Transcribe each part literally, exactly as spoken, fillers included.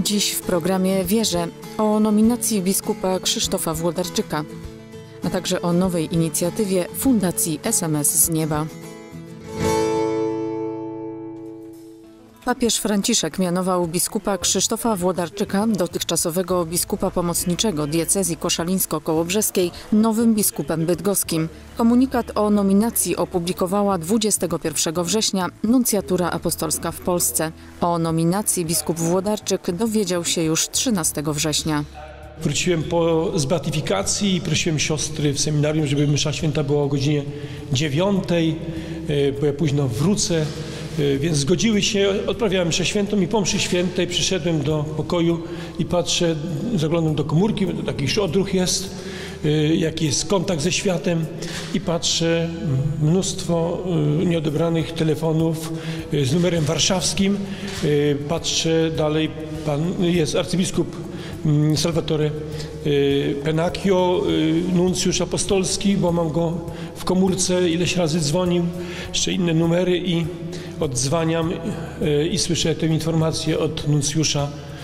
Dziś w programie Wierzę o nominacji biskupa Krzysztofa Włodarczyka, a także o nowej inicjatywie Fundacji S M S z Nieba. Papież Franciszek mianował biskupa Krzysztofa Włodarczyka, dotychczasowego biskupa pomocniczego diecezji koszalińsko-kołobrzeskiej, nowym biskupem bydgoskim. Komunikat o nominacji opublikowała dwudziestego pierwszego września Nuncjatura Apostolska w Polsce. O nominacji biskup Włodarczyk dowiedział się już trzynastego września. Wróciłem po, z beatyfikacji i prosiłem siostry w seminarium, żeby msza święta była o godzinie dziewiątej, bo ja późno wrócę, więc zgodziły się, odprawiałem mszę świętą i po mszy świętej przyszedłem do pokoju i patrzę, zaglądam do komórki, taki już odruch jest, jaki jest kontakt ze światem i patrzę, mnóstwo nieodebranych telefonów z numerem warszawskim, patrzę dalej, pan jest arcybiskup Salvatore Pennacchio, nuncjusz apostolski, bo mam go w komórce, ileś razy dzwonił, jeszcze inne numery i odzwaniam i słyszę tę informację od nuncjusza,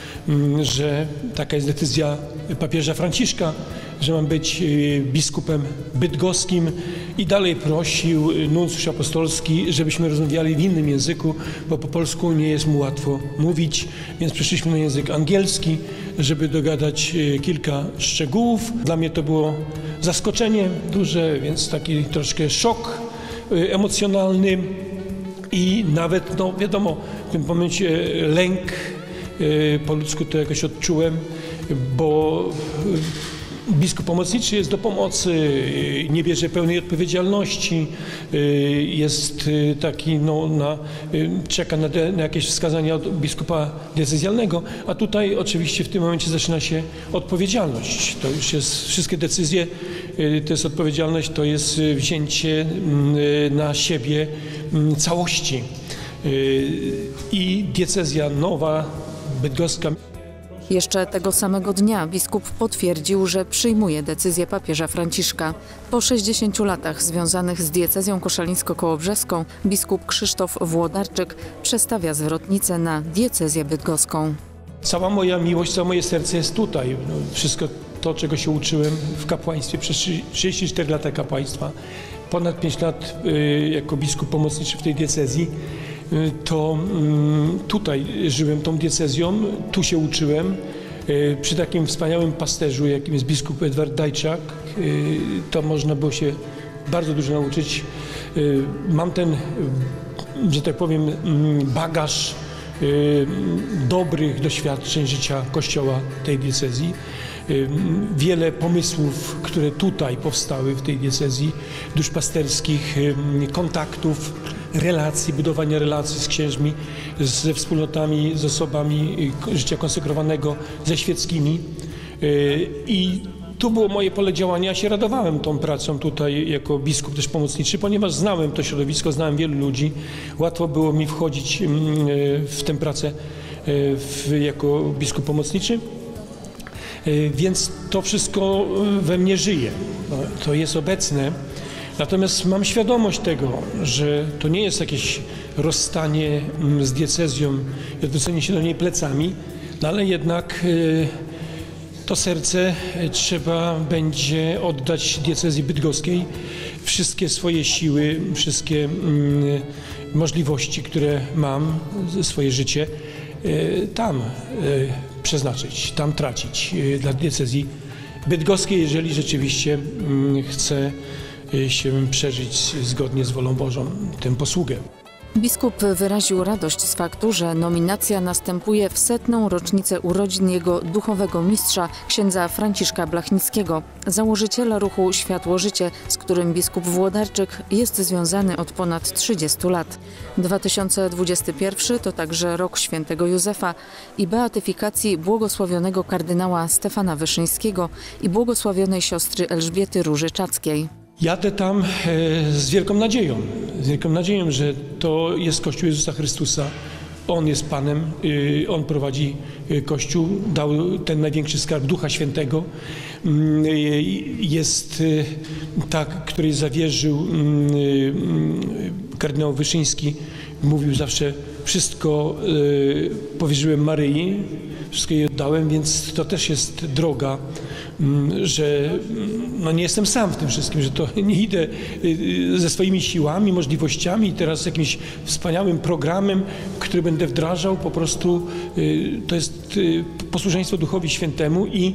że taka jest decyzja papieża Franciszka, że mam być biskupem bydgoskim i dalej prosił nuncjusz apostolski, żebyśmy rozmawiali w innym języku, bo po polsku nie jest mu łatwo mówić, więc przeszliśmy na język angielski, żeby dogadać kilka szczegółów. Dla mnie to było zaskoczenie duże, więc taki troszkę szok emocjonalny i nawet, no wiadomo, w tym momencie lęk, po ludzku to jakoś odczułem, bo biskup pomocniczy jest do pomocy, nie bierze pełnej odpowiedzialności, jest taki, no, na, czeka na, de, na jakieś wskazania od biskupa diecezjalnego, a tutaj oczywiście w tym momencie zaczyna się odpowiedzialność. To już jest, wszystkie decyzje, to jest odpowiedzialność, to jest wzięcie na siebie całości. I diecezja nowa, bydgoska. Jeszcze tego samego dnia biskup potwierdził, że przyjmuje decyzję papieża Franciszka. Po sześćdziesięciu latach związanych z diecezją koszalińsko-kołobrzeską biskup Krzysztof Włodarczyk przestawia zwrotnicę na diecezję bydgoską. Cała moja miłość, całe moje serce jest tutaj. No, wszystko to, czego się uczyłem w kapłaństwie, przez trzydzieści cztery lata kapłaństwa, ponad pięć lat y, jako biskup pomocniczy w tej diecezji, to tutaj żyłem tą diecezją, tu się uczyłem. Przy takim wspaniałym pasterzu, jakim jest biskup Edward Dajczak, to można było się bardzo dużo nauczyć. Mam ten, że tak powiem, bagaż dobrych doświadczeń życia Kościoła tej diecezji. Wiele pomysłów, które tutaj powstały w tej diecezji, duszpasterskich, kontaktów, relacji, budowania relacji z księżmi, ze wspólnotami, z osobami życia konsekrowanego, ze świeckimi. I tu było moje pole działania. Ja się radowałem tą pracą tutaj jako biskup też pomocniczy, ponieważ znałem to środowisko, znałem wielu ludzi. Łatwo było mi wchodzić w tę pracę w, jako biskup pomocniczy. Więc to wszystko we mnie żyje, to jest obecne. Natomiast mam świadomość tego, że to nie jest jakieś rozstanie z diecezją i odwrócenie się do niej plecami, no ale jednak to serce trzeba będzie oddać diecezji bydgoskiej, wszystkie swoje siły, wszystkie możliwości, które mam, swoje życie, tam przeznaczyć, tam tracić dla diecezji bydgoskiej, jeżeli rzeczywiście chcę się przeżyć zgodnie z wolą Bożą tę posługę. Biskup wyraził radość z faktu, że nominacja następuje w setną rocznicę urodzin jego duchowego mistrza, księdza Franciszka Blachnickiego, założyciela ruchu Światło-Życie, z którym biskup Włodarczyk jest związany od ponad trzydziestu lat. dwa tysiące dwudziesty pierwszy to także rok świętego Józefa i beatyfikacji błogosławionego kardynała Stefana Wyszyńskiego i błogosławionej siostry Elżbiety Róży-Czackiej. Jadę tam z wielką nadzieją, z wielką nadzieją, że to jest Kościół Jezusa Chrystusa. On jest Panem, On prowadzi Kościół, dał ten największy skarb Ducha Świętego. Jest tak, której zawierzył kardynał Wyszyński, mówił zawsze wszystko powierzyłem Maryi, wszystko jej oddałem, więc to też jest droga, że no nie jestem sam w tym wszystkim, że to nie idę ze swoimi siłami, możliwościami, teraz jakimś wspaniałym programem, który będę wdrażał, po prostu to jest posłuszeństwo Duchowi Świętemu i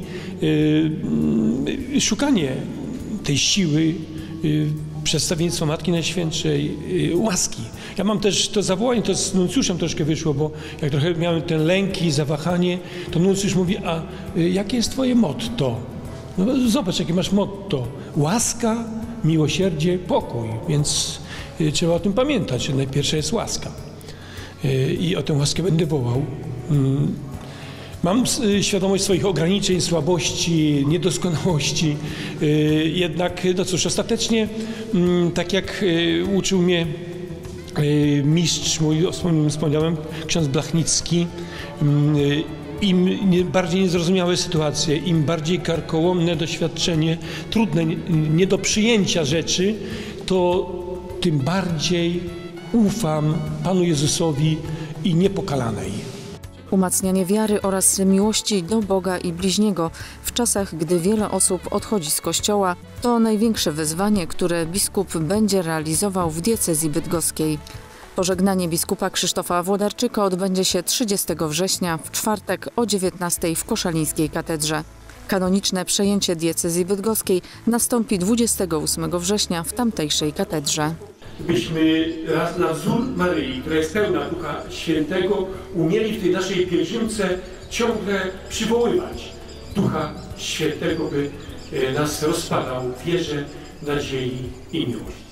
szukanie tej siły, przedstawiennictwo Matki Najświętszej, łaski. Ja mam też to zawołanie, to z nuncjuszem troszkę wyszło, bo jak trochę miałem ten lęki, zawahanie, to nuncjusz mówi, a jakie jest twoje motto? No zobacz, jakie masz motto. Łaska, miłosierdzie, pokój. Więc trzeba o tym pamiętać, że najpierwsza jest łaska. I o tę łaskę będę wołał. Mam świadomość swoich ograniczeń, słabości, niedoskonałości. Jednak, no cóż, ostatecznie, tak jak uczył mnie mistrz mój, wspomniałem, ksiądz Blachnicki, im bardziej niezrozumiałe sytuacje, im bardziej karkołomne doświadczenie, trudne, nie do przyjęcia rzeczy, to tym bardziej ufam Panu Jezusowi i niepokalanej. Umacnianie wiary oraz miłości do Boga i bliźniego w czasach, gdy wiele osób odchodzi z Kościoła, to największe wyzwanie, które biskup będzie realizował w diecezji bydgoskiej. Pożegnanie biskupa Krzysztofa Włodarczyka odbędzie się trzydziestego września w czwartek o dziewiętnastej w Koszalińskiej katedrze. Kanoniczne przejęcie diecezji bydgoskiej nastąpi dwudziestego ósmego września w tamtejszej katedrze. Byśmy raz na wzór Maryi, która jest pełna Ducha Świętego, umieli w tej naszej pielgrzymce ciągle przywoływać Ducha Świętego, by nas rozpadał w wierze, nadziei i miłości.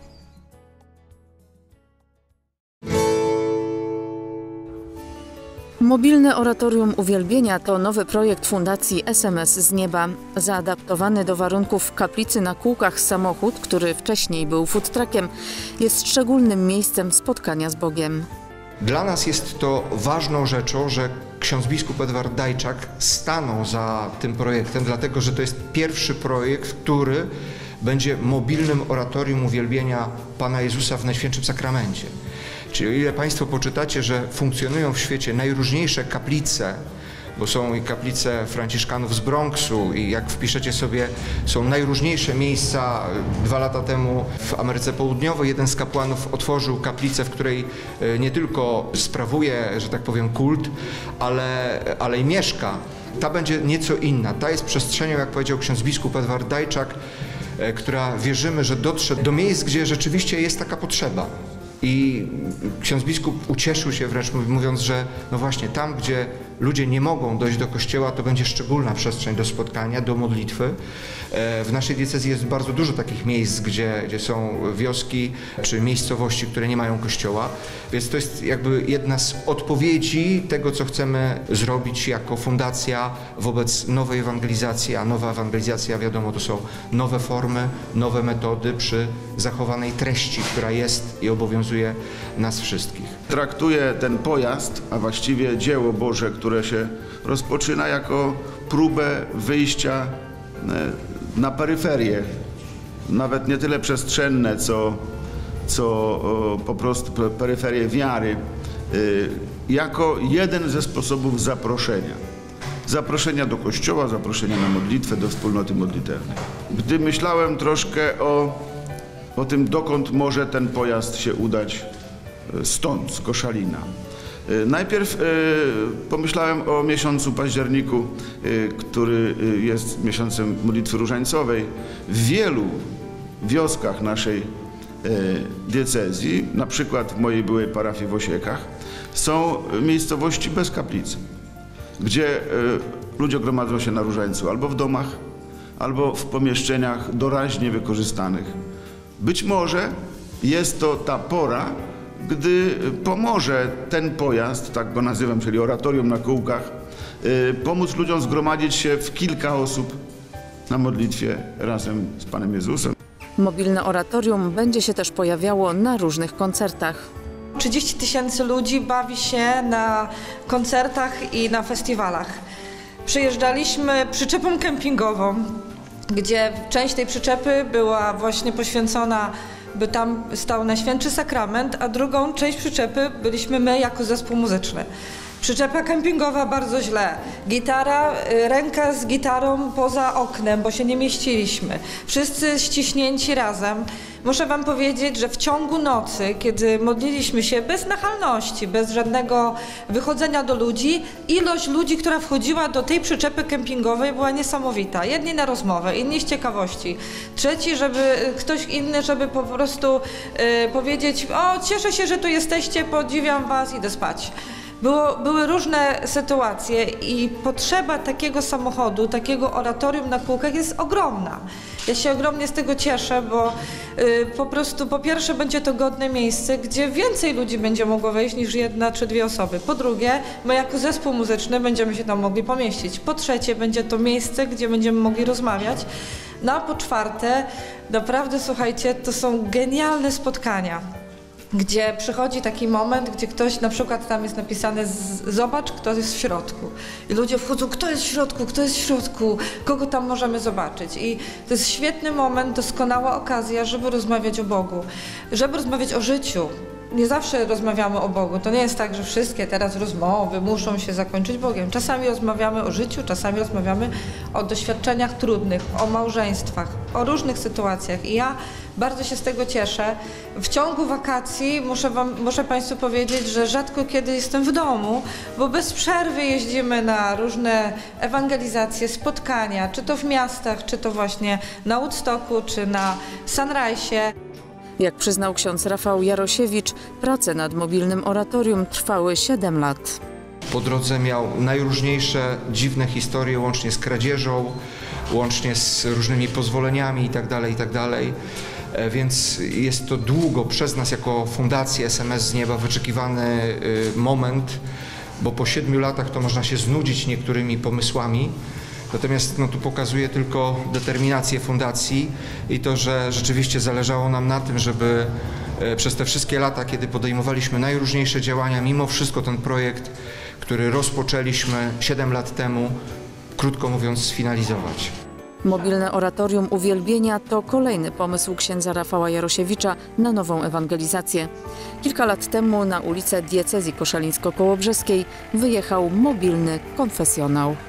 Mobilne oratorium uwielbienia to nowy projekt Fundacji S M S z nieba. Zaadaptowany do warunków kaplicy na kółkach samochód, który wcześniej był food truckiem, jest szczególnym miejscem spotkania z Bogiem. Dla nas jest to ważną rzeczą, że ksiądz biskup Edward Dajczak stanął za tym projektem, dlatego że to jest pierwszy projekt, który będzie mobilnym oratorium uwielbienia Pana Jezusa w Najświętszym Sakramencie. Czyli o ile Państwo poczytacie, że funkcjonują w świecie najróżniejsze kaplice, bo są i kaplice Franciszkanów z Bronxu i jak wpiszecie sobie, są najróżniejsze miejsca. Dwa lata temu w Ameryce Południowej jeden z kapłanów otworzył kaplicę, w której nie tylko sprawuje, że tak powiem, kult, ale, ale i mieszka. Ta będzie nieco inna. Ta jest przestrzenią, jak powiedział ksiądz biskup Edward Dajczak, która wierzymy, że dotrze do miejsc, gdzie rzeczywiście jest taka potrzeba. I ksiądz biskup ucieszył się wręcz mówiąc, że no właśnie tam, gdzie ludzie nie mogą dojść do kościoła, to będzie szczególna przestrzeń do spotkania, do modlitwy. W naszej diecezji jest bardzo dużo takich miejsc, gdzie, gdzie są wioski czy miejscowości, które nie mają kościoła, więc to jest jakby jedna z odpowiedzi tego, co chcemy zrobić jako fundacja wobec nowej ewangelizacji, a nowa ewangelizacja, wiadomo, to są nowe formy, nowe metody przy zachowanej treści, która jest i obowiązuje nas wszystkich. Traktuję ten pojazd, a właściwie dzieło Boże, które się rozpoczyna, jako próbę wyjścia na peryferię, nawet nie tyle przestrzenne, co, co po prostu peryferię wiary, jako jeden ze sposobów zaproszenia. Zaproszenia do kościoła, zaproszenia na modlitwę, do wspólnoty modlitewnej. Gdy myślałem troszkę o, o tym, dokąd może ten pojazd się udać stąd, z Koszalina, najpierw pomyślałem o miesiącu październiku, który jest miesiącem modlitwy różańcowej. W wielu wioskach naszej diecezji, na przykład w mojej byłej parafii w Osiekach, są miejscowości bez kaplicy, gdzie ludzie gromadzą się na różańcu albo w domach, albo w pomieszczeniach doraźnie wykorzystanych. Być może jest to ta pora, gdy pomoże ten pojazd, tak go nazywam, czyli oratorium na kółkach, pomóc ludziom zgromadzić się w kilka osób na modlitwie razem z Panem Jezusem. Mobilne oratorium będzie się też pojawiało na różnych koncertach. trzydzieści tysięcy ludzi bawi się na koncertach i na festiwalach. Przyjeżdżaliśmy przyczepą kempingową, gdzie część tej przyczepy była właśnie poświęcona by tam stał Najświętszy Sakrament, a drugą część przyczepy byliśmy my jako zespół muzyczny. Przyczepa kempingowa bardzo źle. Gitara, ręka z gitarą poza oknem, bo się nie mieściliśmy. Wszyscy ściśnięci razem. Muszę wam powiedzieć, że w ciągu nocy, kiedy modliliśmy się bez nachalności, bez żadnego wychodzenia do ludzi, ilość ludzi, która wchodziła do tej przyczepy kempingowej była niesamowita. Jedni na rozmowę, inni z ciekawości. Trzeci, żeby ktoś inny, żeby po prostu y, powiedzieć: o, cieszę się, że tu jesteście, podziwiam was, idę spać. Było, były różne sytuacje i potrzeba takiego samochodu, takiego oratorium na kółkach jest ogromna. Ja się ogromnie z tego cieszę, bo y, po prostu po pierwsze będzie to godne miejsce, gdzie więcej ludzi będzie mogło wejść niż jedna czy dwie osoby. Po drugie, my jako zespół muzyczny będziemy się tam mogli pomieścić. Po trzecie, będzie to miejsce, gdzie będziemy mogli rozmawiać. No a po czwarte, naprawdę słuchajcie, to są genialne spotkania, gdzie przychodzi taki moment, gdzie ktoś, na przykład tam jest napisane: zobacz, kto jest w środku. I ludzie wchodzą: kto jest w środku, kto jest w środku, kogo tam możemy zobaczyć. I to jest świetny moment, doskonała okazja, żeby rozmawiać o Bogu, żeby rozmawiać o życiu. Nie zawsze rozmawiamy o Bogu. To nie jest tak, że wszystkie teraz rozmowy muszą się zakończyć Bogiem. Czasami rozmawiamy o życiu, czasami rozmawiamy o doświadczeniach trudnych, o małżeństwach, o różnych sytuacjach. I ja bardzo się z tego cieszę. W ciągu wakacji muszę wam, muszę Państwu powiedzieć, że rzadko kiedy jestem w domu, bo bez przerwy jeździmy na różne ewangelizacje, spotkania, czy to w miastach, czy to właśnie na Woodstocku, czy na Sunrise'ie. Jak przyznał ksiądz Rafał Jarosiewicz, prace nad mobilnym oratorium trwały siedem lat. Po drodze miał najróżniejsze dziwne historie, łącznie z kradzieżą, łącznie z różnymi pozwoleniami itd., itd. Więc jest to długo przez nas jako Fundację S M S z Nieba wyczekiwany moment, bo po siedmiu latach to można się znudzić niektórymi pomysłami. Natomiast no, tu pokazuje tylko determinację fundacji i to, że rzeczywiście zależało nam na tym, żeby e, przez te wszystkie lata, kiedy podejmowaliśmy najróżniejsze działania, mimo wszystko ten projekt, który rozpoczęliśmy siedem lat temu, krótko mówiąc, sfinalizować. Mobilne oratorium uwielbienia to kolejny pomysł księdza Rafała Jarosiewicza na nową ewangelizację. Kilka lat temu na ulicę Diecezji Koszalińsko-Kołobrzeskiej wyjechał mobilny konfesjonał.